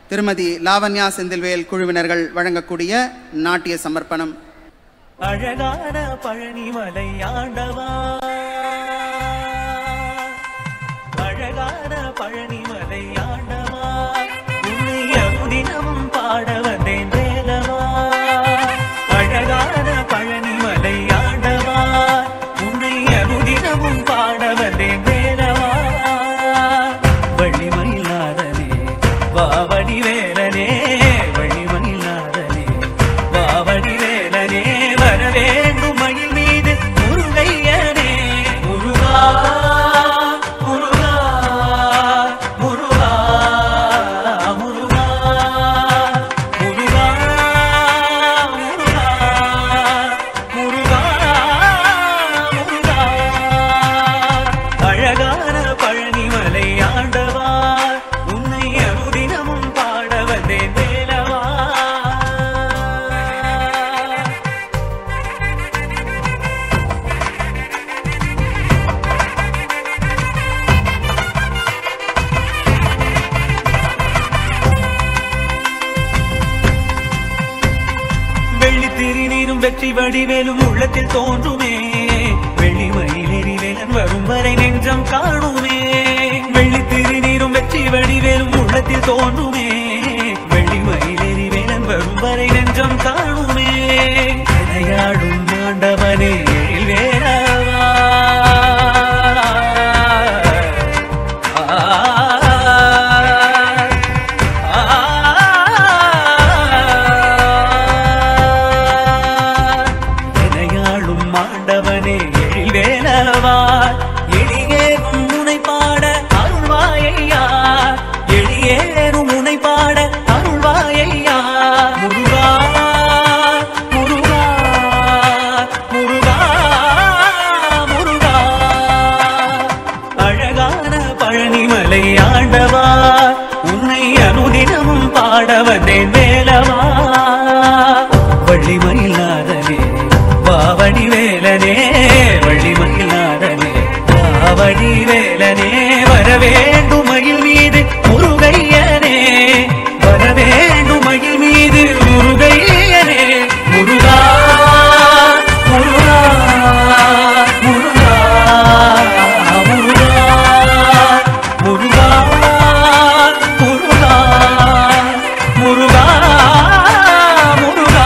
திருமதி லாவண்யா செந்தில்வேல் குழுவினர்கள் வழங்கக்கூடிய நாட்டிய சமர்ப்பணம். அழகான பழனிமலை ஆண்டவா, அழகான பழனிமலை ஆண்டவா, உன்னை அனுதினமும் பாட வந்தேன் வேலவா. அழகான பழனிமலை ஆண்டவா, உன்னை அனுதினமும் பாட வந்தேன் வேலவா. வள்ளிமயிலாதனே வாவடி வேலனே, வள்ளிமயிலாதனே வாவடி வேலனே, வரவேண்டும் மயில் மீது முருகையனே. முருகா முருகா முருகா முருகா முருகா முருகா முருகா. அழகான பழனிமலை ஆண்டவா, உன்னை அனுதினமும் பாட வந்தேன் வேலவா. வெள்ளி திருநீரும் வெற்றி வடிவேலும் உள்ளத்தில் தோன்றுமே, வெள்ளி மயிலேறி வேலன் வரும் வரை நெஞ்சம் காணுமே. வெள்ளி திருநீரும் வெற்றி வடிவேலும் உள்ளத்தில் தோன்றுமே, வெள்ளி மயிலேறி வேலன் வரும் வரை நெஞ்சம் காணுமே. விளையாடும் ஆண்டவனே எழில் வேலவா, விளையாடும் ஆண்டவனே எழில் வேலவா, எளியேறும் முனை பாட அருள்வாயையா, எளியேறும் முனை பாட அருள்வாயையா. முருகா முருகா முருகா முருகா. அழகான பழனிமலை ஆண்டவா, உன்னை அனுதினமும் பாட வந்தேன் வேலவா. வள்ளிமயிலாதனே வாவடி வேலனே, வள்ளிமயிலாதனே வாவடி வேலனே, வரவேண்டும் மயில் மீது முருகையனே, வரவேண்டும் மயில் மீது முருகையனே. முருகா முருகா முருகா முருகா முருகா முருகா முருகா முருகா.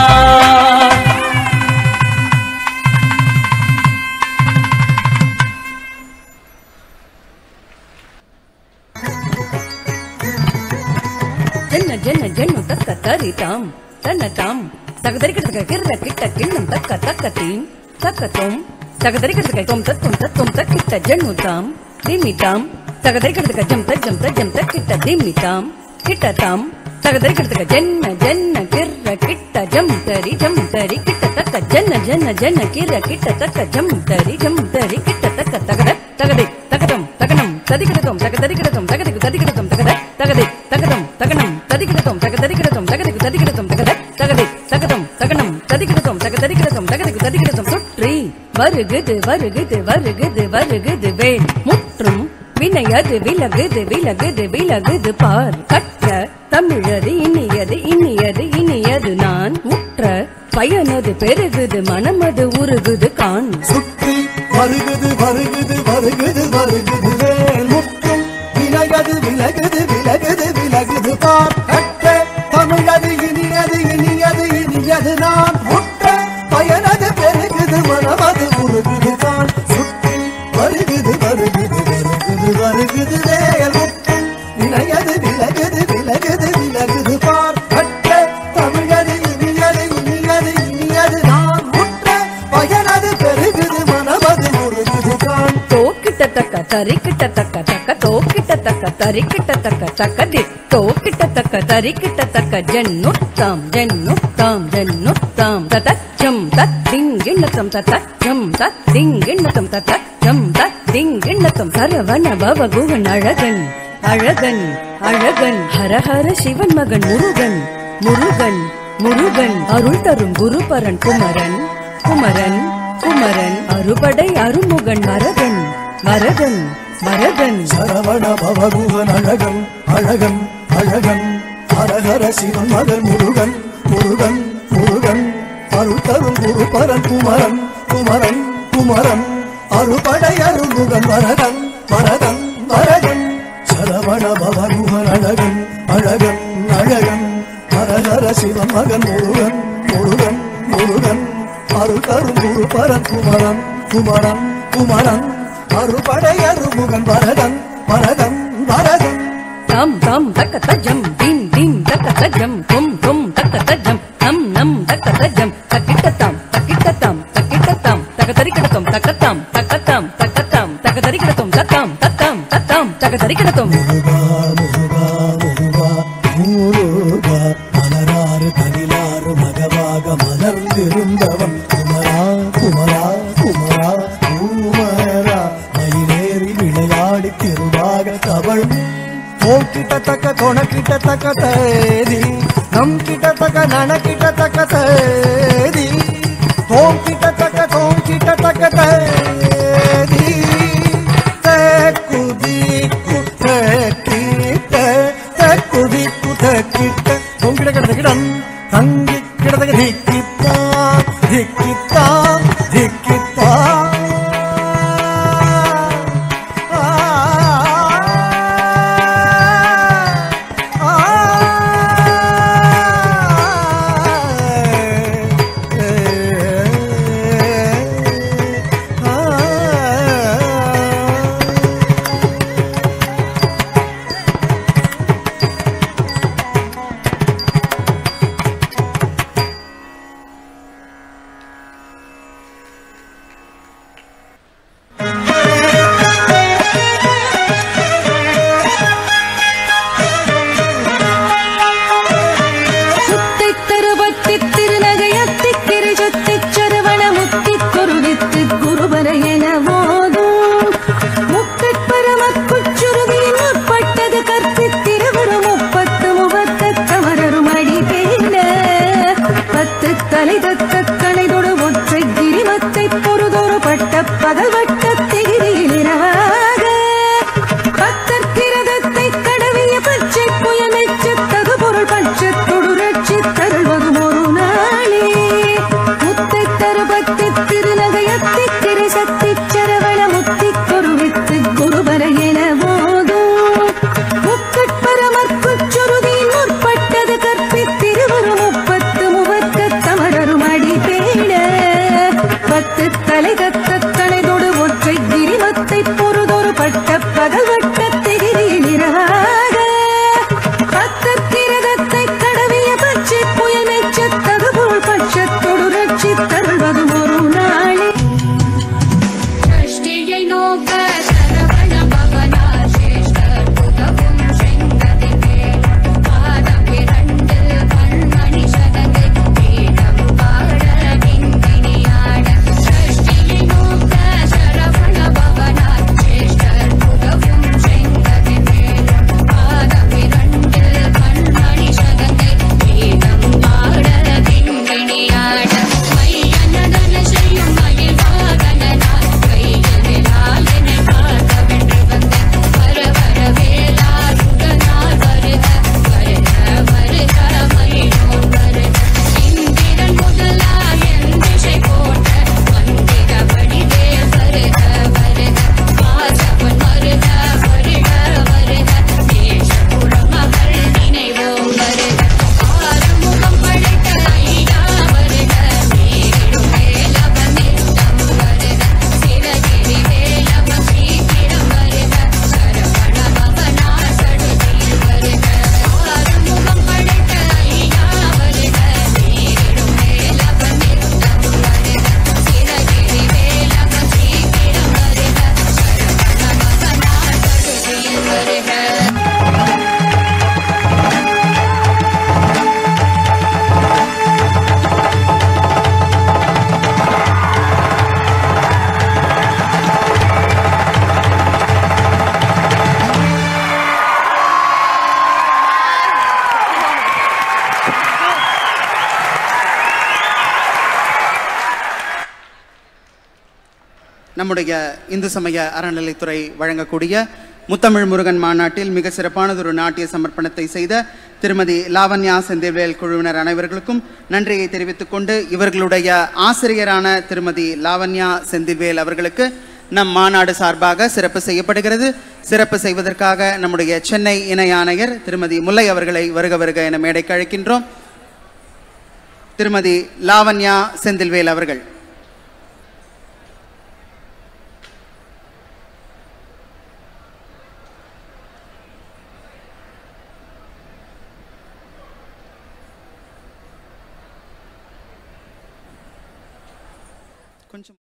ஜன்ன ஜன்ன ஜன்னு தக்க தரிதாம் தன்னதாம் தகதரிக்கிறதுக்கு கிர்ர கிட்ட கிண்ணம் தக்க தக்கத்தீம் தக்கத்தோம் தகதரிக்கிறதுக்கு தொம் தத்தும் தத்தும் தக்கிட்ட ஜன்னுதாம் திமிதாம் தகதரிக்கிறதுக்கு ஜம் தஜம் தஜம் தக்கிட்ட திமிதாம் கிட்டதாம் தகதரிக்கிறதுக்கு ஜன்ன ஜன்ன கிர்ர கிட்ட ஜம் தரி கிட்ட தக்க ஜன்ன ஜன்ன ஜன்ன கிர்ர கிட்ட தக்க ஜம் தரி கிட்ட தக்க தகத தகதை தகதம் தகனம் ததிகிடதம் தகதரிகிடதம் தகதிக்கு ததிகிடதம் தகத தகதை தகதம் தகனம் ததிகிடதம் தகதரிகிடதம் தகதிக்கு ததிகிடதம் தகத தகதை தகதம் தகனம் ததிகிடதம் தகதரிகிடதம் தகதிக்கு ததிகிடதம். சுற்றி வருகுது வருகுது வருகுது வருகுது வேல், முற்றும் வினையது விலகுது விலகுது விலகுது பார். கற்ற தமிழது இனியது இனியது இனியது நான், முற்ற பயனது பெருகுது மனமது உருகுது கான். சுற்றி வருகுது வருகுது வருகுது வருகுது வேல், முற்றும் விலகுது விலகுது விலகுது விலகுது பார். கற்ற தமிழது இனியது இனியது இனியது நான், முற்ற பயனது பெருகுது மனமது உருகுது கான். சுற்றி வருகுது வருகுது வருகுது வருகுது வேல், முற்றும் வினையது விலகுது விலகுது விலகுது பார். கற்ற தமிழது இனியது இனியது இனியது நான், முற்ற பயனது பெருகுது மனமது உருகுது கான். தோக்கிட்ட தக்க தரிக்கிட்ட தக்க தக்க தோக்கிட்ட தக்க தரிக்கிட்ட தக்க தக்க தி தோக்கிட்ட தக்க தரிக்கிட்ட தக்க ஜன்னுத்தாம் ஜன்னுத்தாம் ஜன்னுத்தாம் ததச்சம் தத்திங்கிண்ணத்தம் ததச்சம் தத்திங்கிண்ணத்தம் ததச்சம் தத்திங்கிண்ணத்தம். சரவண பவ குகன் அழகன் அழகன் அழகன், ஹரஹர சிவன் மகன் முருகன் முருகன் முருகன், அருள் தரும் குருபரன் குமரன் குமரன் குமரன், அறுபடை அருமுகன் மரகன் மரகன் மரகன். சரவண பவ குகன் அழகன் அழகன் அழகன் ஹரஹர சிவன் மகன் முருகன் முருகன் முருகன் அருள் தரும் குரு பரன் குமரன் குமரன் குமரன் அருபடை அருள்முகன் வரதன் வரதன் வரதன் சரவண பவகுகன் அழகன் அழகன் அழகன் ஹரஹர சிவன் மகன் முருகன் முருகன் முருகன் அருள் தரும் குரு பரன் குமரன் குமரன் குமரன் அருபடை அருள்முகன் வரதன் வரதன் வரதன் தாம் தாம் தக்கத்தஜம் தீம் தீம் தக்கத்தஜம் தும் தும் தக்கத்தஜம் நம் நம் தக்கத்தஜம் தக்கிட்டத்தாம் தக்கிட்டத்தாம் தக்கிட்டத்தாம் தகதரிக்கிடத்தும் தக்கத்தாம் தக்கத்தாம் தக்கத்தாம் தகதரிக்கிடத்தும் தத்தாம் தத்தாம் தத்தாம் தகதரிக்கிடத்தும் முருகா முருகா முருகா முருகா மலராறு கனிலாறு மகவாக மலர்ந்திருந்தவன் குமரா குமரா குமரா குமரா மயிலேறி விளையாடி திருவாக கவள் ஓம் கிட்ட தக்க தொண கிட்ட தக்க தேதி நம் கிட்ட தக்க நன கிட்ட தக்க தேதி ஓம் கிட்ட தக்க தேதி குதி குதி குதிக்கிட்ட ஓம் கிட்ட கிடக்கிடம் தங்கி கிடதக திக்கித்தா திக்கித்தா திக்கித்தா நம்முடைய இந்து சமய அறநிலைத்துறை வழங்கக்கூடிய முத்தமிழ் முருகன் மாநாட்டில் மிக சிறப்பானதொரு நாட்டிய சமர்ப்பணத்தை செய்த திருமதி லாவண்யா செந்தில்வேல் குழுவினர் அனைவர்களுக்கும் நன்றியை தெரிவித்துக் கொண்டு இவர்களுடைய ஆசிரியரான திருமதி லாவண்யா செந்தில்வேல் அவர்களுக்கு நம் மாநாடு சார்பாக சிறப்பு செய்யப்படுகிறது. சிறப்பு செய்வதற்காக நம்முடைய சென்னை இணை ஆணையர் திருமதி முல்லை அவர்களை வருக வருக என மேடைக்கு அழைக்கின்றோம். திருமதி லாவண்யா செந்தில்வேல் அவர்கள். கொஞ்சம்